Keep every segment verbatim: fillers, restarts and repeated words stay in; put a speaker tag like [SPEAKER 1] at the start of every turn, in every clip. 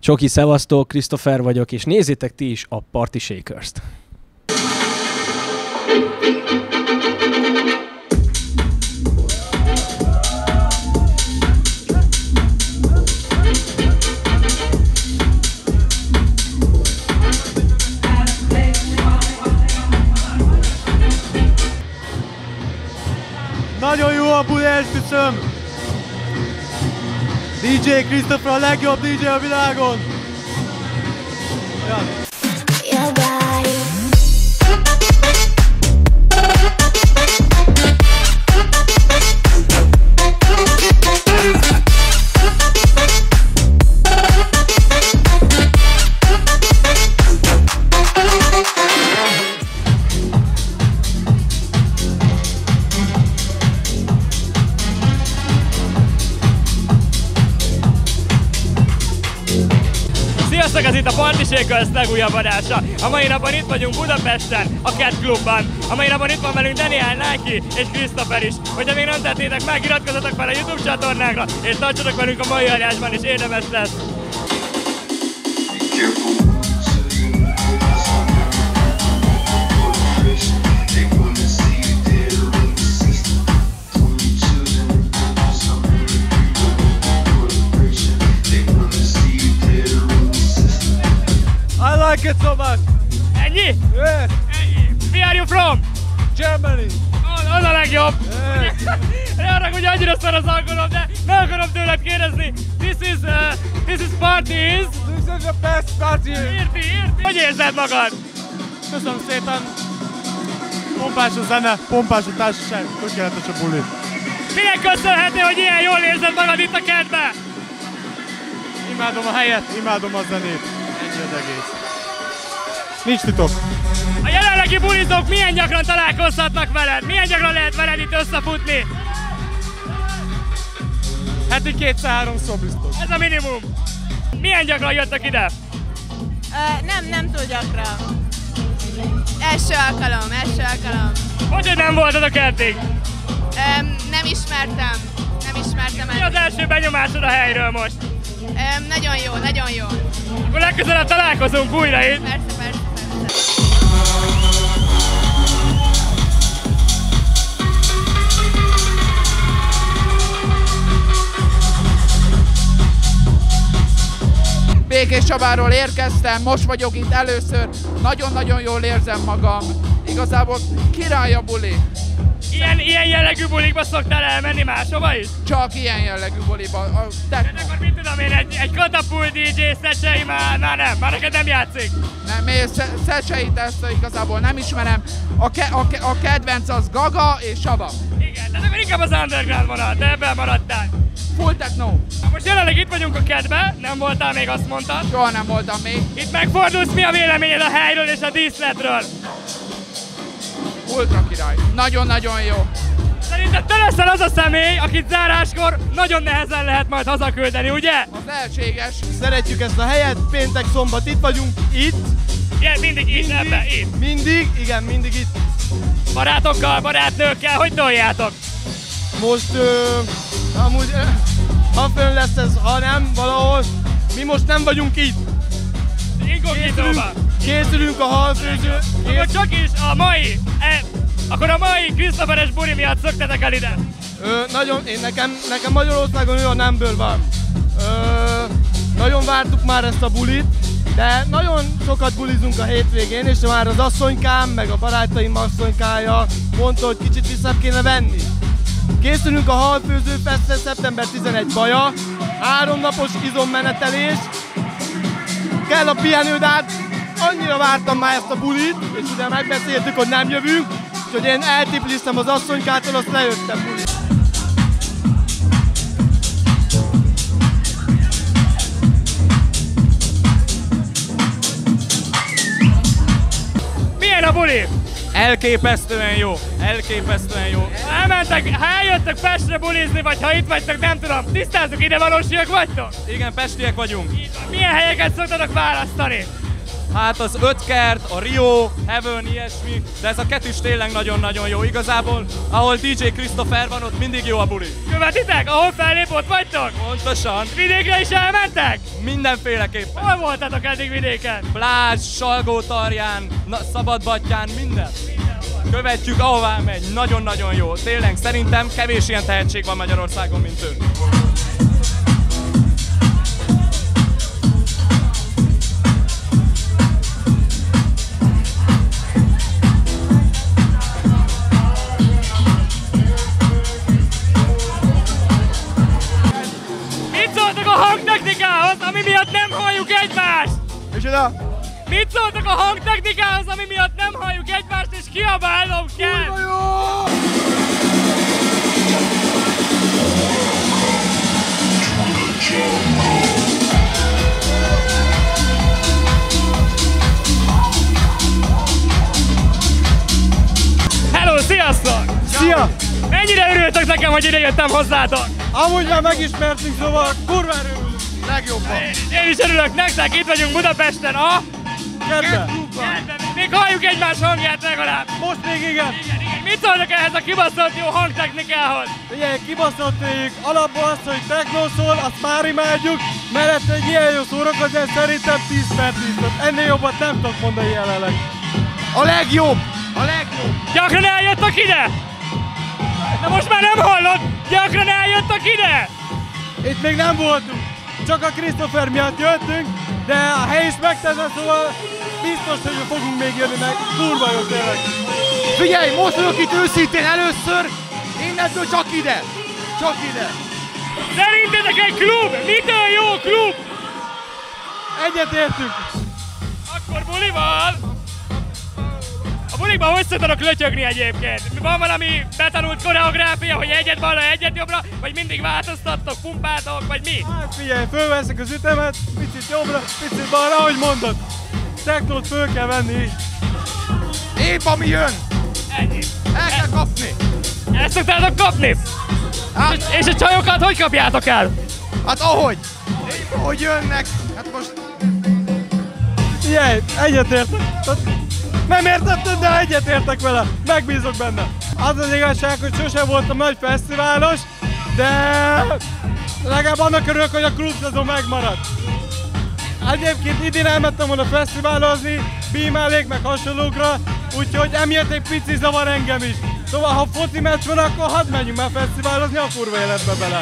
[SPEAKER 1] Csoki, szevasztok, Christopher vagyok, és nézzétek ti is a Party Shakers-t.
[SPEAKER 2] Nagyon jó a buli, esküszöm! dé dzsé Christopher a legjobb dé dzsé a világon! Ja.
[SPEAKER 3] Sziasztok, ez itt a Party Shakers legújabb adása. A mai napon itt vagyunk Budapesten, a Cat Clubban. A mai napon itt van velünk Daniel, Nike és Christopher is. Hogyha még nem tettétek meg, iratkozzatok fel a YouTube csatornánkra, és tartsatok velünk a mai adásban is, érdemes lesz.
[SPEAKER 2] I like it so much!
[SPEAKER 3] Ennyi?
[SPEAKER 2] Yes.
[SPEAKER 3] Ennyi. Where are you from?
[SPEAKER 2] Germany!
[SPEAKER 3] Az, az a legjobb!
[SPEAKER 2] Yes.
[SPEAKER 3] Ne arra, hogy annyira szar az angolom, de meg akarom tőled kérdezni. This is, uh, this is party is...
[SPEAKER 2] This is the best party!
[SPEAKER 3] Érti, érti? Hogy érzed magad?
[SPEAKER 2] Köszönöm szépen! Pompás a zene, pompás a társaság, tökéletes a buli.
[SPEAKER 3] Minek köszönhető, hogy ilyen jól érzed magad itt a kertben?
[SPEAKER 2] Imádom a helyet, imádom a zenét. Ennyi az egész. Nincs titok.
[SPEAKER 3] A jelenlegi bulizók milyen gyakran találkozhatnak veled? Milyen gyakran lehet veled itt összefutni?
[SPEAKER 2] Heti kétszer-háromszor biztos.
[SPEAKER 3] Ez a minimum. Milyen gyakran jöttök ide?
[SPEAKER 4] Uh, nem, nem túl gyakran. Első alkalom, első alkalom.
[SPEAKER 3] Hogy, hogy nem voltatok eddig?
[SPEAKER 4] Um, nem ismertem, nem ismertem
[SPEAKER 3] Mi az első benyomásod a helyről most?
[SPEAKER 4] Um, nagyon jó, nagyon jó.
[SPEAKER 3] Akkor legközelebb találkozunk újra itt.
[SPEAKER 4] Persze, persze, persze.
[SPEAKER 5] Békés Csabáról érkeztem, most vagyok itt először, nagyon-nagyon jól érzem magam. Igazából király a buli.
[SPEAKER 3] Ilyen, ilyen jellegű bulikba szoktál elmenni máshova is?
[SPEAKER 5] Csak ilyen jellegű buliba. A
[SPEAKER 3] De akkor mit tudom én, egy, egy katapult dé dzsé Szecsei már, már nem, már neked nem játszik.
[SPEAKER 5] Nem, én Szecseit ezt igazából nem ismerem. A, ke, a, ke, a kedvenc az Gaga és Saba.
[SPEAKER 3] Igen, de akkor inkább az underground vonal, te ebben maradtál.
[SPEAKER 5] Full techno.
[SPEAKER 3] Na most jelenleg itt vagyunk a Catbe, nem voltál még, azt mondtad.
[SPEAKER 5] Soha nem voltam még.
[SPEAKER 3] Itt megfordulsz, mi a véleményed a helyről és a díszletről?
[SPEAKER 5] Ultra király. Nagyon-nagyon jó.
[SPEAKER 3] Szerinted te leszel az a személy, akit záráskor nagyon nehezen lehet majd hazaküldeni, ugye?
[SPEAKER 5] Az lehetséges.
[SPEAKER 2] Szeretjük ezt a helyet, péntek, szombat itt vagyunk, itt.
[SPEAKER 3] Igen, mindig itt, ebben, itt.
[SPEAKER 2] Mindig, igen, mindig itt.
[SPEAKER 3] Barátokkal, barátnőkkel, hogy toljátok?
[SPEAKER 2] Most, ö, amúgy, ö, ha fönn lesz ez, ha nem, valahol, mi most nem vagyunk itt.
[SPEAKER 3] Inkognitóban.
[SPEAKER 2] Készülünk a halfőző.
[SPEAKER 3] Akkor csak is a mai, e, akkor a mai Christopheres buli miatt szöktetek el ide.
[SPEAKER 2] Ö, nagyon, én nekem, nekem Magyarországon ő a number van. Ö, nagyon vártuk már ezt a bulit, de nagyon sokat bulizunk a hétvégén, és már az asszonykám, meg a barátaim asszonykája mondta, hogy kicsit vissza kéne venni. Készülünk a Halfőző Festre, szeptember tizenegy Baja, három napos izommenetelés, kell a pihenő, de hát annyira vártam már ezt a bulit, és ugye megbeszéltük, hogy nem jövünk, úgyhogy én eltipliztem az asszonykától, azt lejöttem bulit.
[SPEAKER 3] Milyen a buli?
[SPEAKER 6] Elképesztően jó, elképesztően jó.
[SPEAKER 3] Elmentek, ha eljöttök Pestre bulizni, vagy ha itt vagytok, nem tudom, tisztázzuk, ide valósiak vagytok?
[SPEAKER 6] Igen, pestiek vagyunk.
[SPEAKER 3] Milyen helyeket szoktatok választani?
[SPEAKER 6] Hát az öt kert, a Rio, Heaven, ilyesmi, de ez a kettős tényleg nagyon-nagyon jó. Igazából, ahol dé dzsé Christopher van, ott mindig jó a buli.
[SPEAKER 3] Követitek? Ahol fellép, ott vagytok?
[SPEAKER 6] Pontosan.
[SPEAKER 3] Vidékre is elmentek?
[SPEAKER 6] Mindenféleképpen.
[SPEAKER 3] Hol voltatok eddig vidéken?
[SPEAKER 6] Plázs, Salgótarján, Szabadbattyán, minden. Követjük, ahová megy. Nagyon-nagyon jó. Tényleg, szerintem kevés ilyen tehetség van Magyarországon, mint ő.
[SPEAKER 3] A hangtechnikához, ami miatt nem halljuk egymást!
[SPEAKER 2] Micsoda?
[SPEAKER 3] Mit szóltak a hangtechnikához, ami miatt nem halljuk egymást, és kiabálnom kell?
[SPEAKER 2] Kurva jó!
[SPEAKER 3] Hello, sziasztok!
[SPEAKER 2] Szia!
[SPEAKER 3] Mennyire örültök nekem, hogy ide jöttem hozzátok?
[SPEAKER 2] Amúgy már megismertünk, szóval kurvára örülünk. Legjobban.
[SPEAKER 3] Én is örülök nektek, itt vagyunk Budapesten a...
[SPEAKER 2] Kedve!
[SPEAKER 3] Még halljuk egymás hangját legalább.
[SPEAKER 2] Most még igen.
[SPEAKER 3] Igen, igen. Mit szólnak ehhez a kibaszott jó hangtechnikához?
[SPEAKER 2] Ugye kibaszott őjük alapból azt, hogy techno szól, azt már imádjuk, mellett egy ilyen jó szórakozás szerintem tíz per tíz. Ennél jobbat nem tudok mondani jelenleg. A legjobb! A legjobb!
[SPEAKER 3] Gyakran eljöttek ide? Na most már nem hallod! Gyakran eljöttek ide?
[SPEAKER 2] Itt még nem voltunk, csak a Christopher miatt jöttünk, de a hely is megteszem, szóval biztos, hogy fogunk még jönni, meg kurva jó tényleg. Figyelj, most vagyok itt őszintén először, innentől csak ide, csak ide.
[SPEAKER 3] Szerintetek egy klub? Mitől jó klub?
[SPEAKER 2] Egyetértünk.
[SPEAKER 3] Akkor bulival? A bulikban hogy szoktatok lötyögni egyébként? Van valami betanult koreográfia, hogy egyet balra, egyet jobbra, vagy mindig változtattok, pumpáltok, vagy mi?
[SPEAKER 2] Hát figyelj, fölveszek az ütemet, picit jobbra, picit balra, ahogy mondod. Technót föl kell venni is. Épp ami jön!
[SPEAKER 3] Ennyi.
[SPEAKER 2] El kell kapni!
[SPEAKER 3] Ezt szoktátok kapni?
[SPEAKER 2] Hát,
[SPEAKER 3] És, és a csajokat hogy kapjátok el?
[SPEAKER 2] hát ahogy? Épp ahogy jönnek, hát most... Figyelj, egyetértek. Nem értetted, de egyetértek vele. Megbízok benne. Az az igazság, hogy sosem voltam nagy fesztiválos, de legalább annak örülök, hogy a klubszezon megmaradt. Egyébként idén elmentem volna fesztiválozni, bímálék meg hasonlókra, úgyhogy emiatt egy pici zavar engem is. Szóval ha foci meccs van, akkor hadd menjünk már fesztiválozni a kurva életbe bele.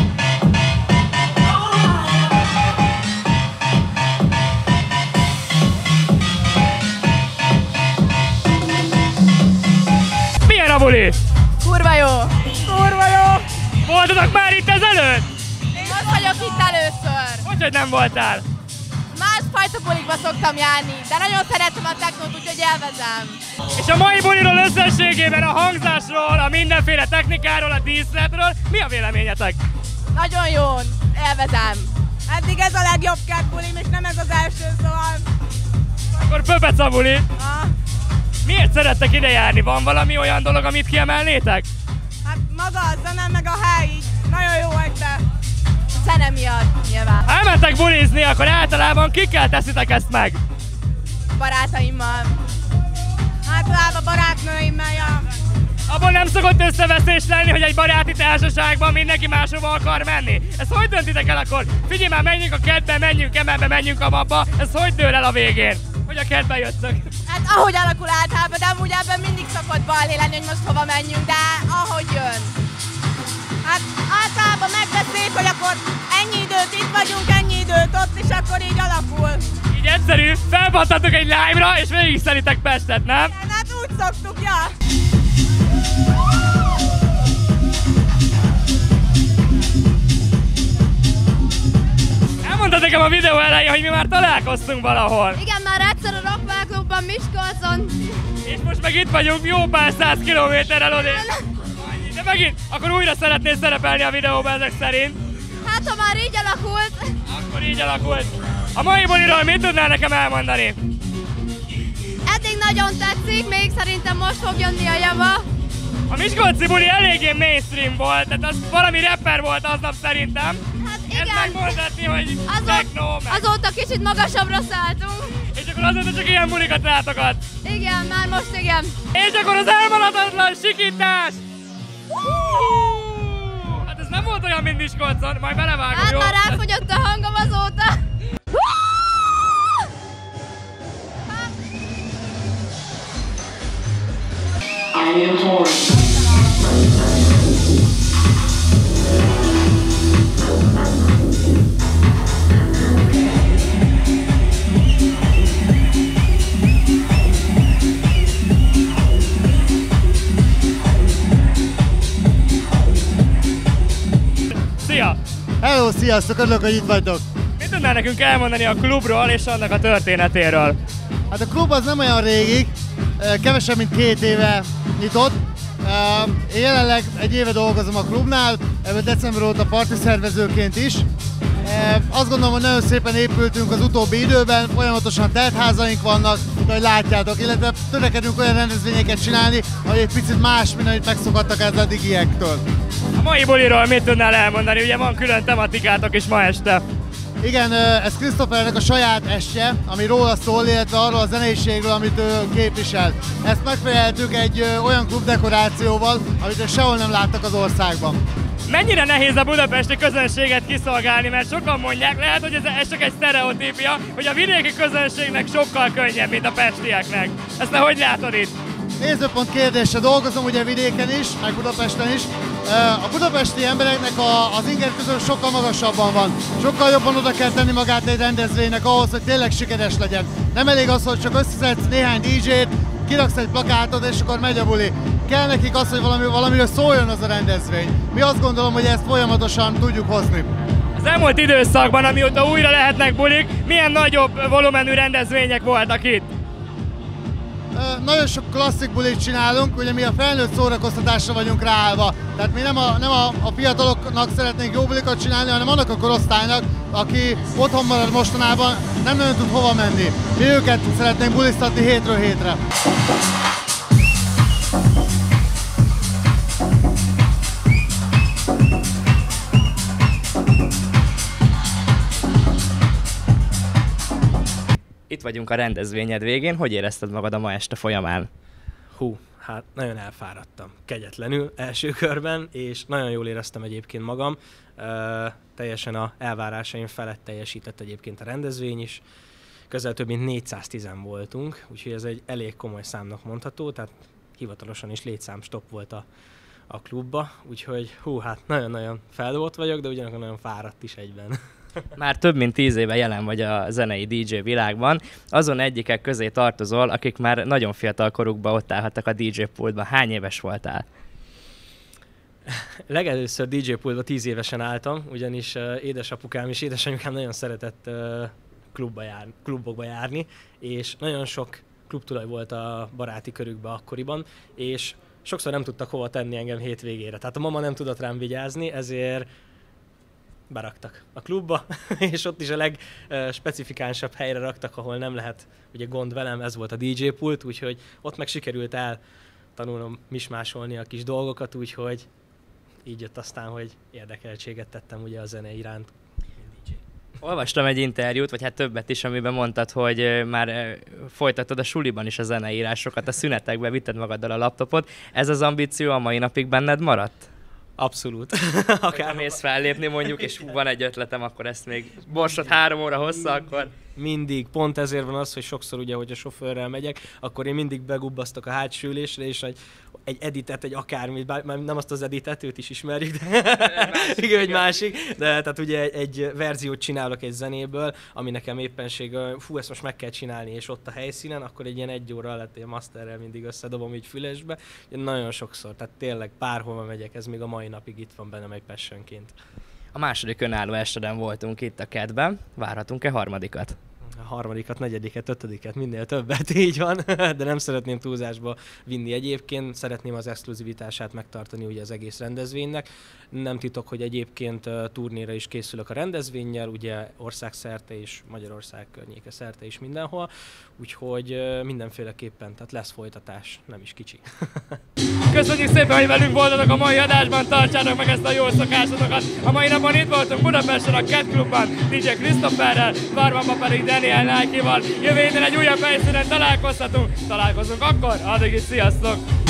[SPEAKER 3] Milyen a buli?
[SPEAKER 4] Kurva jó! Kurva jó!
[SPEAKER 3] Voltatok már itt ezelőtt?
[SPEAKER 4] Én most vagyok itt először.
[SPEAKER 3] Hogyhogy nem voltál?
[SPEAKER 4] Másfajta bulikba szoktam járni, de nagyon szeretem a technót, úgyhogy élvezem.
[SPEAKER 3] És a mai buliról összességében, a hangzásról, a mindenféle technikáról, a díszletről, mi a véleményetek?
[SPEAKER 4] Nagyon jó, élvezem.
[SPEAKER 7] Eddig ez a legjobb kert bulim, és nem ez az első, szóval...
[SPEAKER 3] Akkor pöpec a buli.
[SPEAKER 7] Ah,
[SPEAKER 3] Miért szerettek ide járni? Van valami olyan dolog, amit kiemelnétek?
[SPEAKER 7] hát maga a zene, meg a hely így nagyon jó egybe.
[SPEAKER 4] Zene miatt nyilván.
[SPEAKER 3] Ha elmentek bulizni, akkor általában kikkel teszitek ezt meg?
[SPEAKER 4] Barátaimmal.
[SPEAKER 7] Általában barátnőimmel, ja.
[SPEAKER 3] Abban nem szokott összeveszés lenni, hogy egy baráti társaságban mindenki máshova akar menni. Ezt hogy döntitek el akkor? Figyelj már, menjünk a kertbe, menjünk emelbe, menjünk a mabba. Ez hogy dől el a végén? Hogy a kertbe jöttök?
[SPEAKER 4] Hát ahogy alakul általában, de amúgy ebben mindig szokott balhé lenni, hogy most hova menjünk, de ahogy jön.
[SPEAKER 7] Hát általában megbeszéljük, hogy akkor ennyi időt itt vagyunk, ennyi időt ott, és akkor így alakul.
[SPEAKER 3] Így egyszerű, felpattatok egy live-ra, és végig szeritek Pestet, nem?
[SPEAKER 7] Hát úgy szoktuk, ja.
[SPEAKER 3] Elmondtad nekem a videó elején, hogy mi már találkoztunk valahol.
[SPEAKER 4] Igen, már egyszer a Rockwell Clubban Miskolcon.
[SPEAKER 3] És most meg itt vagyunk jó pár száz kilométerrel odébb. De megint, akkor újra szeretnél szerepelni a videóban ezek szerint.
[SPEAKER 4] Hát ha már így alakult.
[SPEAKER 3] Akkor így alakult. A mai buliról mit tudnál nekem elmondani?
[SPEAKER 4] Eddig nagyon tetszik, még szerintem most fog jönni a java.
[SPEAKER 3] A miskolci buli eléggé mainstream volt, tehát az valami rapper volt aznap szerintem.
[SPEAKER 4] Hát
[SPEAKER 3] Ezt
[SPEAKER 4] igen.
[SPEAKER 3] megmondhatni, hogy
[SPEAKER 4] Azó-
[SPEAKER 3] techno, meg...
[SPEAKER 4] Azóta kicsit magasabbra szálltunk.
[SPEAKER 3] És akkor akkor azóta csak ilyen bulikat látogat.
[SPEAKER 4] Igen, már most igen.
[SPEAKER 3] És akkor az elmaradhatatlan sikítás! Hát ez nem volt olyan, mint Miskolcon, majd belevágom,
[SPEAKER 4] Hát
[SPEAKER 3] jó?
[SPEAKER 4] már elfogyott a hangom azóta.
[SPEAKER 8] I am horny.
[SPEAKER 3] Szia!
[SPEAKER 2] Hello, sziasztok, örülök, hogy itt vagytok.
[SPEAKER 3] Mit tudnál nekünk elmondani a klubról és annak a történetéről?
[SPEAKER 2] Hát a klub az nem olyan régi, kevesebb mint két éve nyitott. Én jelenleg egy éve dolgozom a klubnál, ebből december óta parti szervezőként is. Azt gondolom, hogy nagyon szépen épültünk az utóbbi időben, folyamatosan teltházaink vannak, ahogy látjátok, illetve törekedünk olyan rendezvényeket csinálni, hogy egy picit más, mint amit megszokhattak ez eddigiektől.
[SPEAKER 3] A mai buliról mit tudnál elmondani? Ugye van külön tematikátok is ma este.
[SPEAKER 2] Igen, ez Christophernek a saját estje, ami róla szól, illetve arról a zeneiségről, amit ő képvisel. Ezt megfeleltük egy olyan klubdekorációval, amit sehol nem láttak az országban.
[SPEAKER 3] Mennyire nehéz a budapesti közönséget kiszolgálni, mert sokan mondják, lehet, hogy ez csak egy sztereotípia, hogy a vidéki közönségnek sokkal könnyebb, mint a pestieknek. Ezt te hogy látod itt?
[SPEAKER 2] Nézőpont kérdése, dolgozom ugye vidéken is, meg Budapesten is. A budapesti embereknek a, az inger közül sokkal magasabban van. Sokkal jobban oda kell tenni magát egy rendezvénynek ahhoz, hogy tényleg sikeres legyen. Nem elég az, hogy csak összeszedsz néhány dé dzsét, kiraksz egy plakátot és akkor megy a buli. Kell nekik az, hogy valami, valamiről szóljon az a rendezvény. Mi azt gondolom, hogy ezt folyamatosan tudjuk hozni.
[SPEAKER 3] Az elmúlt időszakban, amióta újra lehetnek bulik, milyen nagyobb volumenű rendezvények voltak itt?
[SPEAKER 2] Nagyon sok klasszik bulit csinálunk, ugye mi a felnőtt szórakoztatásra vagyunk ráállva. Tehát mi nem a, nem a, a fiataloknak szeretnénk jó bulikat csinálni, hanem annak a korosztálynak, aki otthon marad mostanában, nem nagyon tud hova menni. Mi őket szeretnénk buliztatni hétről hétre.
[SPEAKER 9] Itt vagyunk a rendezvényed végén, hogy érezted magad a ma este folyamán?
[SPEAKER 1] Hú, hát nagyon elfáradtam, kegyetlenül első körben, és nagyon jól éreztem egyébként magam. Uh, teljesen a elvárásaim felett teljesített egyébként a rendezvény is. Közel több mint négyszáztízen voltunk, úgyhogy ez egy elég komoly számnak mondható, tehát hivatalosan is létszám stop volt a, a klubba, úgyhogy hú, hát nagyon-nagyon feldolgozott vagyok, de ugyanakkor nagyon fáradt is egyben.
[SPEAKER 9] Már több mint tíz éve jelen vagy a zenei dé dzsé világban, azon egyikek közé tartozol, akik már nagyon fiatal korukban ott állhattak a dé dzsé pultban. Hány éves voltál?
[SPEAKER 1] Legelőször dé dzsé pultba tíz évesen álltam, ugyanis uh, édesapukám és édesanyukám nagyon szeretett uh, klubba jár, klubokba járni, és nagyon sok klubtulaj volt a baráti körükben akkoriban, és sokszor nem tudtak hova tenni engem hétvégére. Tehát a mama nem tudott rám vigyázni, ezért beraktak a klubba, és ott is a legspecifikánsabb helyre raktak, ahol nem lehet ugye gond velem, ez volt a dé dzsé pult, úgyhogy ott meg sikerült el tanulnom mismásolni a kis dolgokat, úgyhogy így jött aztán, hogy érdekeltséget tettem ugye a zene iránt.
[SPEAKER 9] Olvastam egy interjút, vagy hát többet is, amiben mondtad, hogy már folytattad a suliban is a zeneírásokat, a szünetekben vitted magaddal a laptopot. Ez az ambíció a mai napig benned maradt?
[SPEAKER 1] Abszolút.
[SPEAKER 9] Akár mész fellépni mondjuk, és van egy ötletem, akkor ezt még borsod három óra hossza, akkor...
[SPEAKER 1] Mindig, pont ezért van az, hogy sokszor ugye, hogy a sofőrrel megyek, akkor én mindig begubbasztok a hátsó ülésre, és egy, egy editet, egy akármit, bár nem azt az editet, őt is ismerjük, de másik, igen, egy másik, de tehát ugye egy, egy verziót csinálok egy zenéből, ami nekem éppenség, fú, ezt most meg kell csinálni, és ott a helyszínen, akkor egy ilyen egy óra alatt egy masterrel mindig összedobom így fülesbe, nagyon sokszor, tehát tényleg bárhova megyek, ez még a mai napig itt van bennem egy passionként.
[SPEAKER 9] A második önálló esteden voltunk itt a kedben, várhatunk-e harmadikat?
[SPEAKER 1] A harmadikat, negyediket, ötödiket, minél többet, így van, de nem szeretném túlzásba vinni egyébként, szeretném az exkluzivitását megtartani ugye az egész rendezvénynek. Nem titok, hogy egyébként turnéra is készülök a rendezvénnyel, ugye országszerte és Magyarország környéke szerte is mindenhol, úgyhogy mindenféleképpen, tehát lesz folytatás, nem is kicsi.
[SPEAKER 3] Köszönjük szépen, hogy velünk voltatok a mai adásban, tartsátok meg ezt a jó szokásotokat. A mai napon itt voltunk Budapesten a Cat Clubban, dé dzsé Christopherrel, Barbanba pedig Daniel Nike-val. Jövő héten egy újabb helyszínen találkozhatunk. Találkozunk akkor, addig is sziasztok!